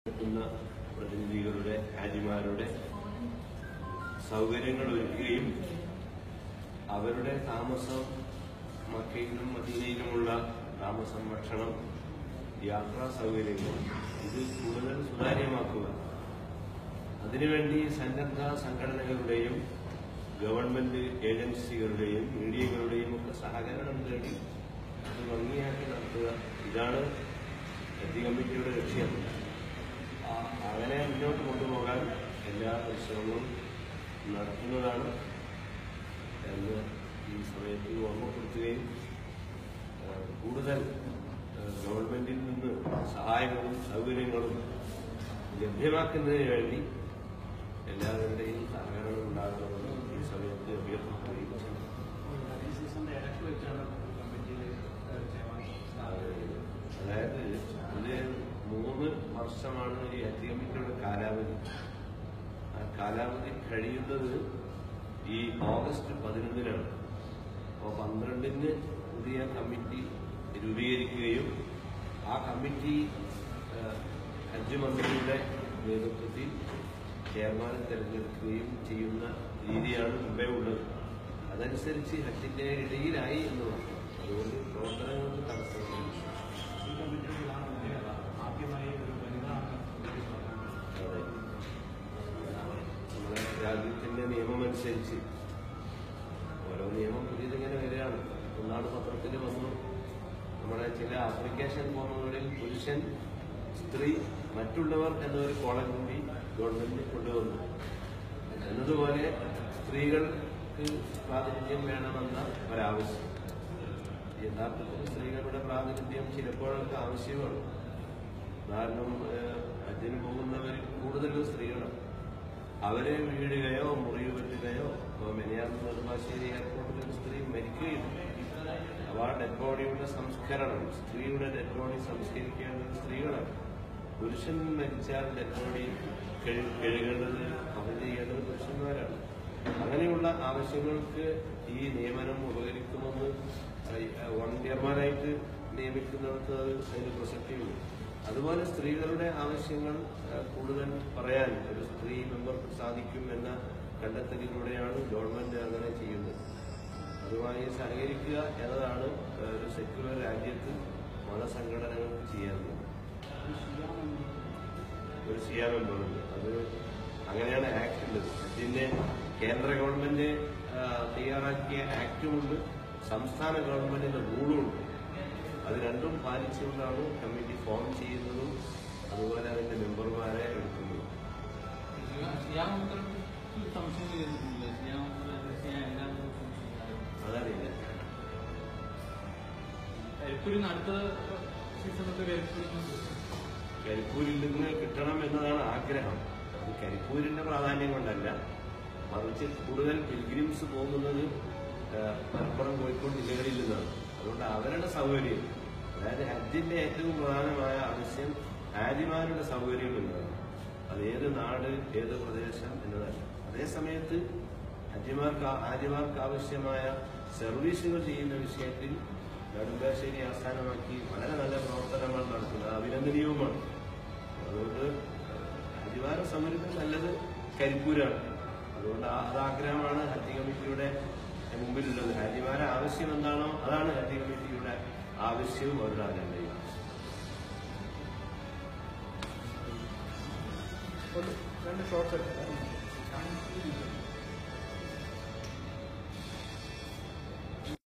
പ്രതിനിധികളുടെ ഹാജിമാരുടെ സൗകര്യങ്ങൾ ഒരുക്കുകയും അവരുടെ താമസം മക്കയിലും മദീനയിലുമുള്ള താമസം, ഭക്ഷണം, യാത്രാ സൗകര്യങ്ങൾ ഇത് കൂടുതൽ സുതാര്യമാക്കുക. അതിനുവേണ്ടി സന്നദ്ധ സംഘടനകളുടെയും ഗവൺമെന്റ് ഏജൻസികളുടെയും മീഡിയകളുടെയും ഒക്കെ സഹകരണം തേടി അത് ഭംഗിയാക്കി നടത്തുക. ഇതാണ് ഹജ്ജ് കമ്മിറ്റിയുടെ ലക്ഷ്യം. അങ്ങനെ മുന്നോട്ട് കൊണ്ടുപോകാൻ എല്ലാ പരിശ്രമങ്ങളും നടത്തുന്നതാണ് എന്ന് ഈ സമയത്ത് ഓർമ്മപ്പെടുത്തുകയും കൂടുതൽ ഗവൺമെന്റിൽ നിന്ന് സഹായങ്ങളും സൗകര്യങ്ങളും ലഭ്യമാക്കുന്നതിന് വേണ്ടി എല്ലാവരുടെയും സഹകരണം ഉണ്ടാകണമെന്ന് ഈ സമയത്ത് അഭ്യർത്ഥിക്കുകയും ചെയ്യും. അതായത് ഇത് 3 വർഷമാണ് ഈ ഹജ്ജ് കമ്മിറ്റിയുടെ കാലാവധി. ആ കാലാവധി കഴിയുന്നത് ഈ ഓഗസ്റ്റ് 11-നാണ്. അപ്പോൾ 12-ന് പുതിയ കമ്മിറ്റി രൂപീകരിക്കുകയും ആ കമ്മിറ്റി ഹജ്ജ് മന്ത്രിയുടെ നേതൃത്വത്തിൽ ചെയർമാനെ തെരഞ്ഞെടുക്കുകയും ചെയ്യുന്ന രീതിയാണ് മുമ്പേ ഉള്ളത്. അതനുസരിച്ച് ഹജ്ജിന്റെ ഇടയിലായി എന്ന് പറഞ്ഞു. അതുകൊണ്ട് പ്രവർത്തനങ്ങൾക്ക് തടസ്സമില്ല. നമ്മുടെ രാജ്യത്തിന്റെ നിയമമനുസരിച്ച് ഓരോ നിയമം പുതിയതിങ്ങനെ വരികയാണ്. ഒന്നാണ് പത്രത്തിൽ വന്നു, നമ്മുടെ ചില ആപ്ലിക്കേഷൻ ഫോമുകളിൽ പുരുഷൻ, സ്ത്രീ, മറ്റുള്ളവർ എന്നൊരു കോളം കൂടി ഗവൺമെന്റ് കൊണ്ടുവന്നു. എന്നതുപോലെ സ്ത്രീകൾക്ക് പ്രാതിനിധ്യം വേണമെന്ന ഒരാവശ്യം. യഥാർത്ഥത്തിൽ സ്ത്രീകളുടെ പ്രാതിനിധ്യം ചിലപ്പോഴൊക്കെ ആവശ്യമാണ്. കാരണം ഹജ്ജിന് പോകുന്നവരിൽ കൂടുതലും സ്ത്രീകളാണ്. അവരെ വീഴുകയോ മുറിവ് പറ്റുകയോ, മെനിയാന്ന് നെടുമ്പാശ്ശേരി എയർപോർട്ടിൽ ഒരു സ്ത്രീ മരിക്കുകയുണ്ട്. അപ്പോൾ ആ ഡെഡ് ബോഡിയുടെ സംസ്കരണം, സ്ത്രീയുടെ ഡെഡ് ബോഡി സംസ്കരിക്കേണ്ടത് സ്ത്രീകളാണ്. പുരുഷൻ മരിച്ചാൽ ഡെഡ് ബോഡി കഴുകേണ്ടത്, അവർ ചെയ്യേണ്ടത് പുരുഷന്മാരാണ്. അങ്ങനെയുള്ള ആവശ്യങ്ങൾക്ക് ഈ നിയമനം ഉപകരിക്കുമെന്ന് വോളണ്ടിയർമാരായിട്ട് നിയമിക്കുന്നിടത്ത് അതിന് പ്രസക്തിയുണ്ട്. അതുപോലെ സ്ത്രീകളുടെ ആവശ്യങ്ങൾ കൂടുതൽ പറയാൻ ഒരു സ്ത്രീ മെമ്പർക്ക് സാധിക്കും എന്ന കണ്ടെത്തലിലൂടെയാണ് ഗവൺമെന്റ് അങ്ങനെ ചെയ്യുന്നത്. അതുമായി സഹകരിക്കുക എന്നതാണ് ഒരു സെക്യുലർ രാജ്യത്ത് മതസംഘടനകൾക്ക് ചെയ്യാറുള്ളത്. ഒരു ഷിയ മെമ്പറുണ്ട്. അത് അങ്ങനെയാണ് ആക്ട് ഉള്ളത്. ഇതിന്റെ കേന്ദ്ര ഗവൺമെന്റ് തയ്യാറാക്കിയ ആക്ടുമുണ്ട്, സംസ്ഥാന ഗവൺമെന്റിന്റെ റൂളുമുണ്ട്. അത് രണ്ടും പാലിച്ചുകൊണ്ടാണ് കമ്മിറ്റി ഫോം ചെയ്യുന്നതും അതുപോലെ അതിന്റെ മെമ്പർമാരെ എടുക്കുന്നതും. അതറിയില്ല. കരിപ്പൂരിൽ നിന്ന് കിട്ടണം എന്നതാണ് ആഗ്രഹം. അത് കരിപ്പൂരിന്റെ പ്രാധാന്യം കൊണ്ടല്ല, മറിച്ച് കൂടുതൽ പിൽഗ്രിംസ് പോകുന്നത് മലപ്പുറം, കോഴിക്കോട് ജില്ലകളിൽ നിന്നാണ്. അതുകൊണ്ട് അവരുടെ സൗകര്യം, അതായത് ഹജ്ജിന്റെ ഏറ്റവും പ്രധാനമായ ആവശ്യം ഹാജിമാരുടെ സൗകര്യം എന്നതാണ്. അത് ഏത് നാട്, ഏത് പ്രദേശം എന്നതല്ല. അതേസമയത്ത് ഹാജിമാർക്ക് ആവശ്യമായ സർവീസുകൾ ചെയ്യുന്ന വിഷയത്തിൽ നെടുമ്പാശ്ശേരി ആസ്ഥാനമാക്കി വളരെ നല്ല പ്രവർത്തനങ്ങൾ നടത്തുന്നത് അഭിനന്ദനീയവുമാണ്. അതുകൊണ്ട് ഹാജിമാരുടെ സൗകര്യം നല്ലത് കരിപ്പൂരാണ്. അതുകൊണ്ട് അതാഗ്രഹമാണ് ഹജ്ജ് കമ്മിറ്റിയുടെ മുമ്പിലുള്ളത്. ഹാജിമാരെ ആവശ്യം എന്താണോ അതാണ് ഹജ്ജ് കമ്മിറ്റിയുടെ ആവശ്യവും അവരുടെ അജണ്ടയും. രണ്ട് ഷോർട്സ്